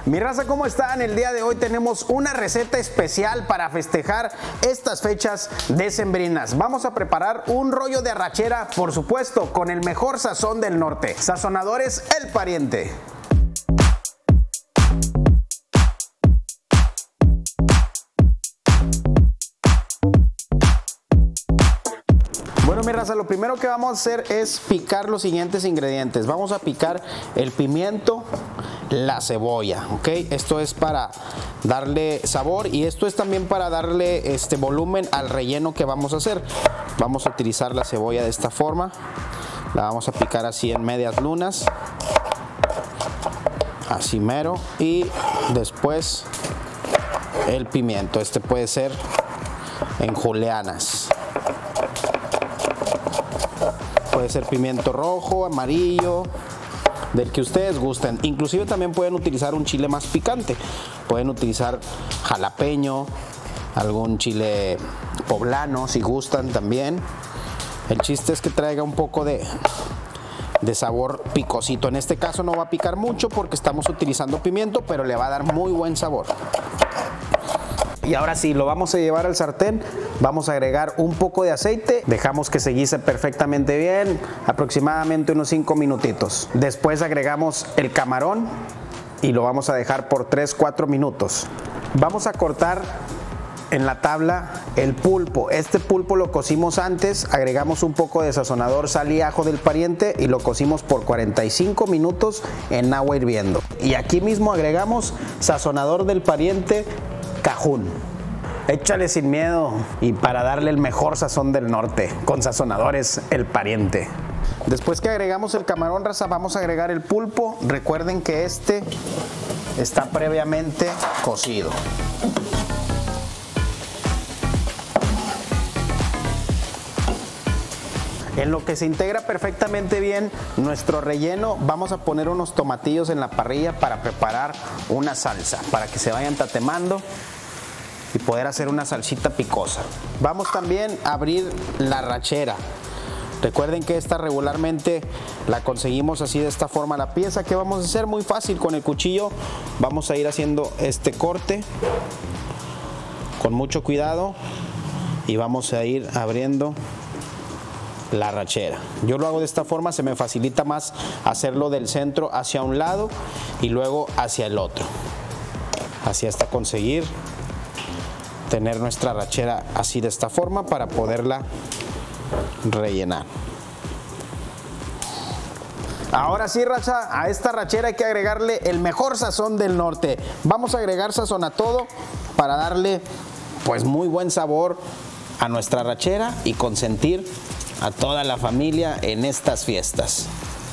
Mi raza, ¿cómo están? El día de hoy tenemos una receta especial para festejar estas fechas decembrinas. Vamos a preparar un rollo de arrachera, por supuesto, con el mejor sazón del norte. Sazonadores El Pariente. Bueno, mi raza, lo primero que vamos a hacer es picar los siguientes ingredientes. Vamos a picar el pimiento, la cebolla, ¿ok? Esto es para darle sabor y esto es también para darle volumen al relleno que vamos a hacer. Vamos a utilizar la cebolla de esta forma. La vamos a picar así en medias lunas. Así mero. Y después el pimiento. Este puede ser en julianas. Puede ser pimiento rojo, amarillo, del que ustedes gusten. Inclusive también pueden utilizar un chile más picante. Pueden utilizar jalapeño, algún chile poblano si gustan también. El chiste es que traiga un poco de sabor picosito. En este caso no va a picar mucho porque estamos utilizando pimiento, pero le va a dar muy buen sabor. Y ahora sí, lo vamos a llevar al sartén, vamos a agregar un poco de aceite, dejamos que se guise perfectamente bien, aproximadamente unos 5 minutitos. Después agregamos el camarón y lo vamos a dejar por 3-4 minutos. Vamos a cortar en la tabla el pulpo. Este pulpo lo cocimos antes, agregamos un poco de sazonador, sal y ajo del Pariente y lo cocimos por 45 minutos en agua hirviendo. Y aquí mismo agregamos sazonador del Pariente, Cajún. Échale sin miedo y para darle el mejor sazón del norte con sazonadores El Pariente. Después que agregamos el camarón, raza, vamos a agregar el pulpo. Recuerden que este está previamente cocido. En lo que se integra perfectamente bien nuestro relleno, vamos a poner unos tomatillos en la parrilla para preparar una salsa, para que se vayan tatemando y poder hacer una salsita picosa. Vamos también a abrir la arrachera. Recuerden que esta regularmente la conseguimos así de esta forma la pieza. ¿Qué vamos a hacer? Muy fácil, con el cuchillo vamos a ir haciendo este corte con mucho cuidado y vamos a ir abriendo la arrachera. Yo lo hago de esta forma, se me facilita más hacerlo del centro hacia un lado y luego hacia el otro, así hasta conseguir tener nuestra arrachera así de esta forma para poderla rellenar. Ahora sí, raza, a esta arrachera hay que agregarle el mejor sazón del norte. Vamos a agregar sazón a todo para darle pues muy buen sabor a nuestra arrachera y consentir a toda la familia en estas fiestas.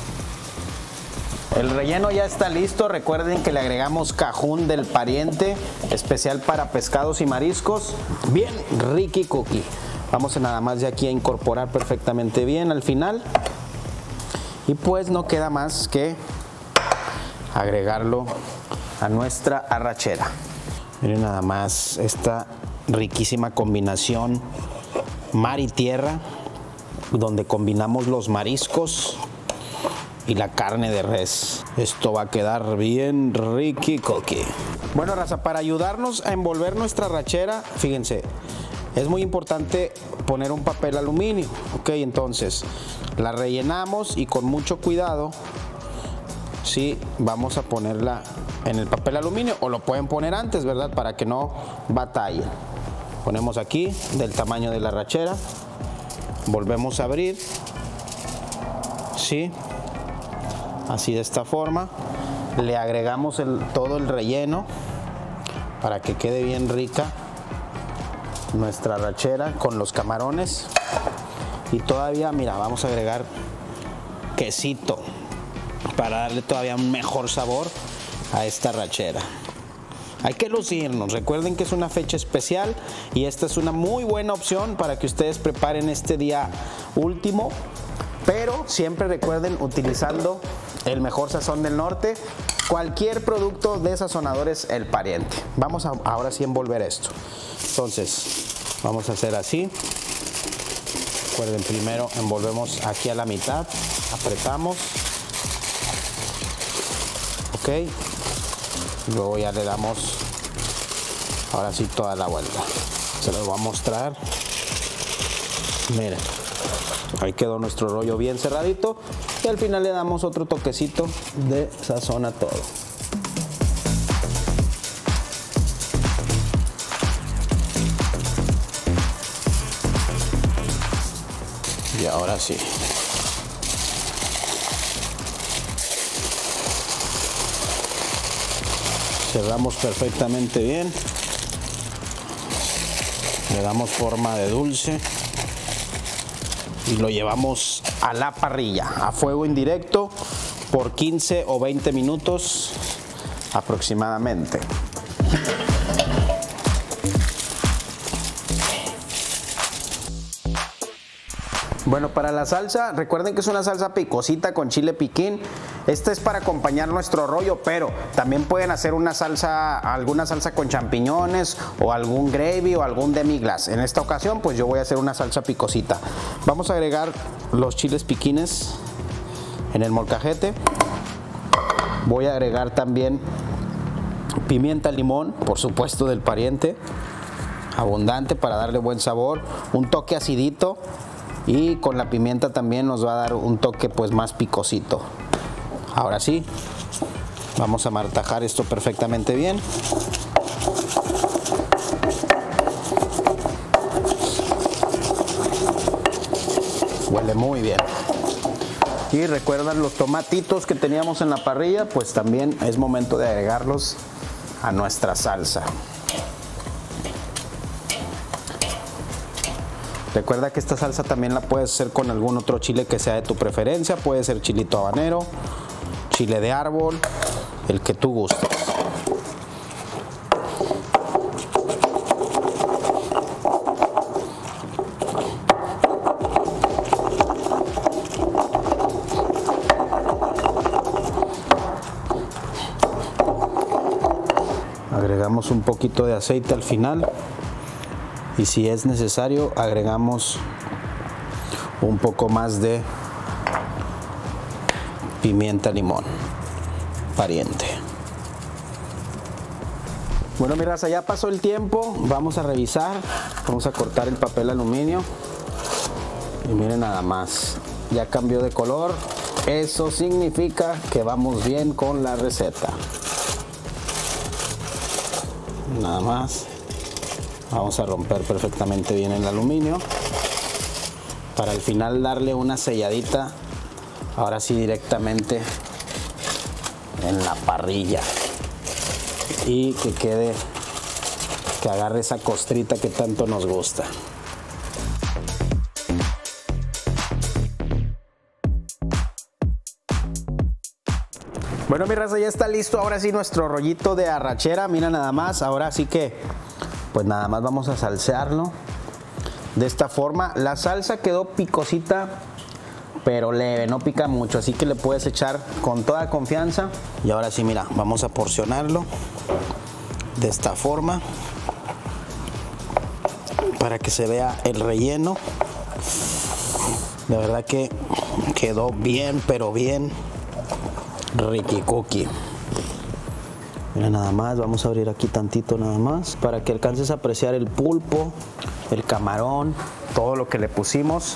El relleno ya está listo. Recuerden que le agregamos Cajún del Pariente, especial para pescados y mariscos, bien ricky cookie. Vamos a nada más de aquí a incorporar perfectamente bien al final y pues no queda más que agregarlo a nuestra arrachera. Miren nada más esta riquísima combinación mar y tierra, donde combinamos los mariscos y la carne de res. Esto va a quedar bien ricky cookie. Bueno, raza, para ayudarnos a envolver nuestra arrachera, fíjense, es muy importante poner un papel aluminio, ok. Entonces la rellenamos y con mucho cuidado, sí, vamos a ponerla en el papel aluminio, o lo pueden poner antes, ¿verdad? Para que no batalle. Ponemos aquí del tamaño de la arrachera, volvemos a abrir, sí, así de esta forma. Le agregamos todo el relleno para que quede bien rica nuestra arrachera con los camarones. Y todavía, mira, vamos a agregar quesito para darle todavía un mejor sabor a esta arrachera. Hay que lucirnos. Recuerden que es una fecha especial y esta es una muy buena opción para que ustedes preparen este día último, pero siempre recuerden utilizando el mejor sazón del norte, cualquier producto de sazonadores El Pariente. Vamos a ahora sí envolver esto. Entonces vamos a hacer así. Recuerden, primero envolvemos aquí a la mitad, apretamos, ok, Luego ya le damos ahora sí toda la vuelta. Se los voy a mostrar. Miren, ahí quedó nuestro rollo bien cerradito. Y al final le damos otro toquecito de sazón a todo. Y ahora sí. Cerramos perfectamente bien. Le damos forma de dulce. Y lo llevamos a la parrilla, a fuego indirecto, por 15 o 20 minutos aproximadamente. Bueno, para la salsa, recuerden que es una salsa picosita con chile piquín. Esta es para acompañar nuestro rollo, pero también pueden hacer una salsa, alguna salsa con champiñones o algún gravy o algún demi-glace. En esta ocasión, pues yo voy a hacer una salsa picosita. Vamos a agregar los chiles piquines en el molcajete. Voy a agregar también pimienta limón, por supuesto del pariente, abundante para darle buen sabor, un toque acidito. Y con la pimienta también nos va a dar un toque pues más picosito. Ahora sí, vamos a martajar esto perfectamente bien. Huele muy bien. Y recuerdan los tomatitos que teníamos en la parrilla, pues también es momento de agregarlos a nuestra salsa. Recuerda que esta salsa también la puedes hacer con algún otro chile que sea de tu preferencia. Puede ser chilito habanero, chile de árbol, el que tú gustes. Agregamos un poquito de aceite al final. Y si es necesario, agregamos un poco más de pimienta limón pariente. Bueno, mi raza, ya pasó el tiempo. Vamos a revisar. Vamos a cortar el papel aluminio. Y miren nada más. Ya cambió de color. Eso significa que vamos bien con la receta. Nada más. Vamos a romper perfectamente bien el aluminio para al final darle una selladita, ahora sí directamente en la parrilla y que quede, que agarre esa costrita que tanto nos gusta. Bueno, mi raza, ya está listo ahora sí nuestro rollito de arrachera. Mira nada más, ahora sí que pues nada más vamos a salsearlo de esta forma. La salsa quedó picosita, pero leve, no pica mucho, así que le puedes echar con toda confianza. Y ahora sí, mira, vamos a porcionarlo de esta forma para que se vea el relleno. De verdad que quedó bien, pero bien riqui cookie. Mira nada más, vamos a abrir aquí tantito nada más para que alcances a apreciar el pulpo, el camarón, todo lo que le pusimos.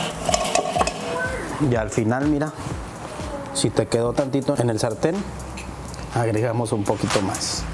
Y al final, mira, si te quedó tantito en el sartén, agregamos un poquito más.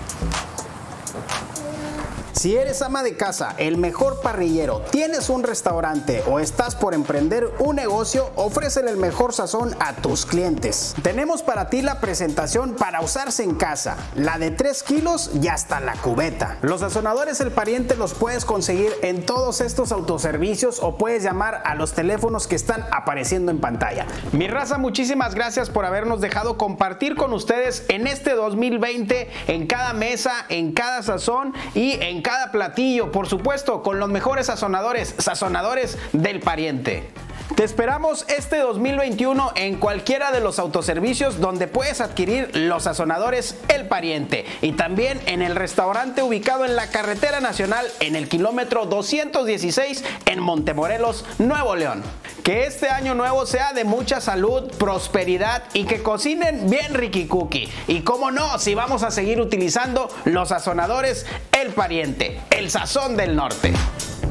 Si eres ama de casa, el mejor parrillero, tienes un restaurante o estás por emprender un negocio, ofrécele el mejor sazón a tus clientes. Tenemos para ti la presentación para usarse en casa, la de 3 kilos y hasta la cubeta. Los sazonadores El Pariente los puedes conseguir en todos estos autoservicios o puedes llamar a los teléfonos que están apareciendo en pantalla. Mi raza, muchísimas gracias por habernos dejado compartir con ustedes en este 2020, en cada mesa, en cada sazón y en cada platillo, por supuesto, con los mejores sazonadores, Sazonadores del Pariente. Te esperamos este 2021 en cualquiera de los autoservicios donde puedes adquirir los sazonadores El Pariente y también en el restaurante ubicado en la carretera nacional en el kilómetro 216 en Montemorelos, Nuevo León. Que este año nuevo sea de mucha salud, prosperidad y que cocinen bien ricky cookie. Y cómo no, si vamos a seguir utilizando los sazonadores El Pariente, el sazón del norte.